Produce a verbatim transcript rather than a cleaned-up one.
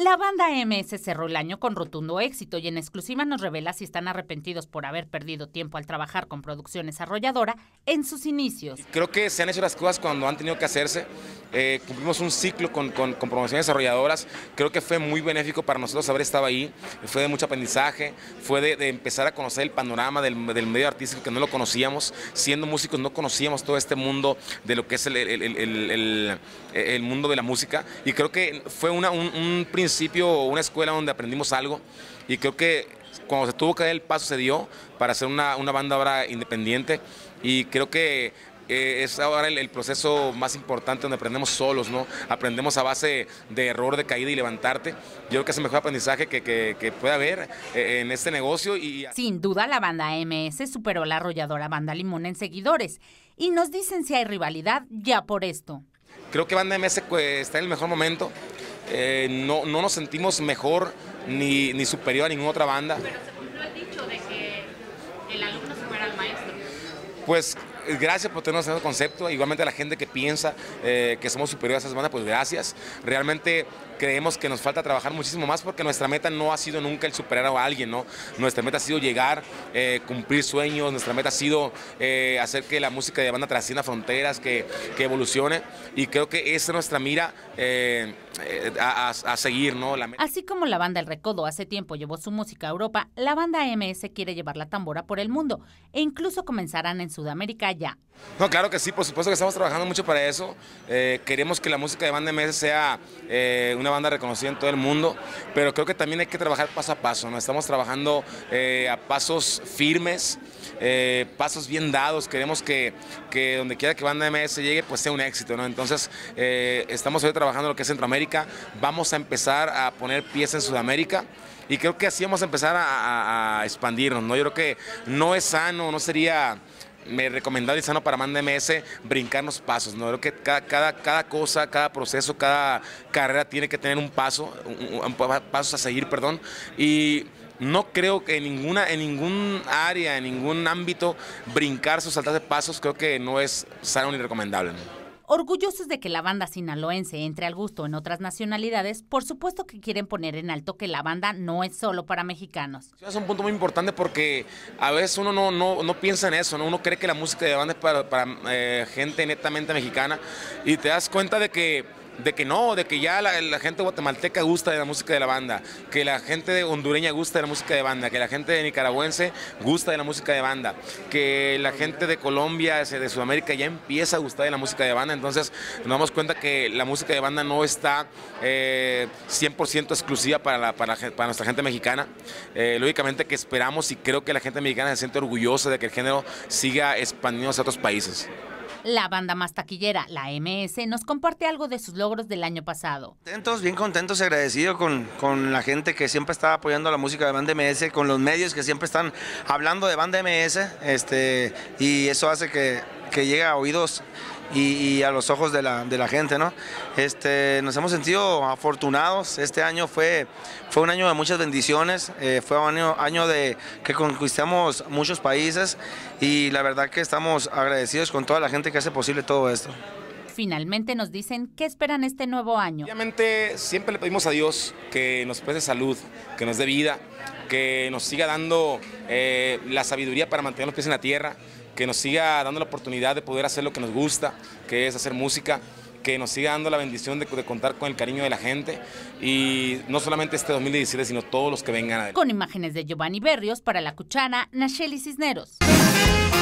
La banda eme ese cerró el año con rotundo éxito y en exclusiva nos revela si están arrepentidos por haber perdido tiempo al trabajar con Producciones Arrolladora en sus inicios. Creo que se han hecho las cosas cuando han tenido que hacerse. Eh, cumplimos un ciclo con, con, con Producciones Arrolladoras. Creo que fue muy benéfico para nosotros haber estado ahí. Fue de mucho aprendizaje, fue de, de empezar a conocer el panorama del, del medio artístico que no lo conocíamos. Siendo músicos no conocíamos todo este mundo de lo que es el, el, el, el, el, el mundo de la música. Y creo que fue una, un, un principio o una escuela donde aprendimos algo. Y creo que cuando se tuvo que dar el paso se dio para hacer una, una banda ahora independiente. Y creo que Eh, es ahora el, el proceso más importante donde aprendemos solos, ¿no? Aprendemos a base de error, de caída y levantarte. Yo creo que es el mejor aprendizaje que, que, que puede haber eh, en este negocio. Y... Sin duda la banda eme ese superó a la arrolladora Banda Limón en seguidores. Y nos dicen si hay rivalidad ya por esto. Creo que Banda eme ese pues, está en el mejor momento. Eh, no, no nos sentimos mejor ni, ni superior a ninguna otra banda. Pero se ha dicho de que el alumno supera al maestro. Pues gracias por tenernos en ese concepto, igualmente a la gente que piensa eh, que somos superiores a esas bandas, pues gracias. Realmente creemos que nos falta trabajar muchísimo más porque nuestra meta no ha sido nunca el superar a alguien, ¿no? Nuestra meta ha sido llegar, eh, cumplir sueños, nuestra meta ha sido eh, hacer que la música de banda trascienda fronteras, que, que evolucione, y creo que esa es nuestra mira eh, a, a, a seguir, ¿no? La... Así como la banda El Recodo hace tiempo llevó su música a Europa, la banda eme ese quiere llevar la tambora por el mundo e incluso comenzarán en Sudamérica ya. No, claro que sí, por supuesto que estamos trabajando mucho para eso. Eh, queremos que la música de Banda eme ese sea eh, una banda reconocida en todo el mundo, pero creo que también hay que trabajar paso a paso, ¿no? Estamos trabajando eh, a pasos firmes, eh, pasos bien dados. Queremos que, que donde quiera que Banda eme ese llegue, pues sea un éxito, ¿no? Entonces, eh, estamos hoy trabajando en lo que es Centroamérica, vamos a empezar a poner pies en Sudamérica. Y creo que así vamos a empezar a, a, a expandirnos, ¿no? Yo creo que no es sano, no sería me recomendable y sano para Banda eme ese brincarnos pasos, ¿no? Creo que cada, cada, cada cosa, cada proceso, cada carrera tiene que tener un paso, un, un, pasos a seguir, perdón, y no creo que en ninguna, en ningún área, en ningún ámbito, brincarse o saltarse pasos, creo que no es sano ni recomendable, ¿no? Orgullosos de que la banda sinaloense entre al gusto en otras nacionalidades, por supuesto que quieren poner en alto que la banda no es solo para mexicanos. Es un punto muy importante porque a veces uno no, no, no piensa en eso, ¿no? Uno cree que la música de banda es para, para eh, gente netamente mexicana y te das cuenta de que de que no, de que ya la, la gente guatemalteca gusta de la música de la banda, que la gente de hondureña gusta de la música de banda, que la gente de nicaragüense gusta de la música de banda, que la gente de Colombia, de Sudamérica ya empieza a gustar de la música de banda. Entonces nos damos cuenta que la música de banda no está eh, cien por ciento exclusiva para, la, para, la, para nuestra gente mexicana. Eh, lógicamente que esperamos y creo que la gente mexicana se siente orgullosa de que el género siga expandiéndose a otros países. La banda más taquillera, la eme ese, nos comparte algo de sus logros del año pasado. Contentos, bien contentos y agradecidos con, con la gente que siempre está apoyando la música de Banda eme ese, con los medios que siempre están hablando de Banda eme ese, este, y eso hace que, que llegue a oídos y, y a los ojos de la, de la gente, ¿no? Este, nos hemos sentido afortunados. Este año fue, fue un año de muchas bendiciones, eh, fue un año, año de que conquistamos muchos países y la verdad que estamos agradecidos con toda la gente que hace posible todo esto. Finalmente nos dicen qué esperan este nuevo año. Obviamente siempre le pedimos a Dios que nos preste salud, que nos dé vida, que nos siga dando eh, la sabiduría para mantener los pies en la tierra, que nos siga dando la oportunidad de poder hacer lo que nos gusta, que es hacer música, que nos siga dando la bendición de, de contar con el cariño de la gente, y no solamente este dos mil diecisiete, sino todos los que vengan. Con imágenes de Giovanni Berrios para La Cuchara, Nacheli Cisneros.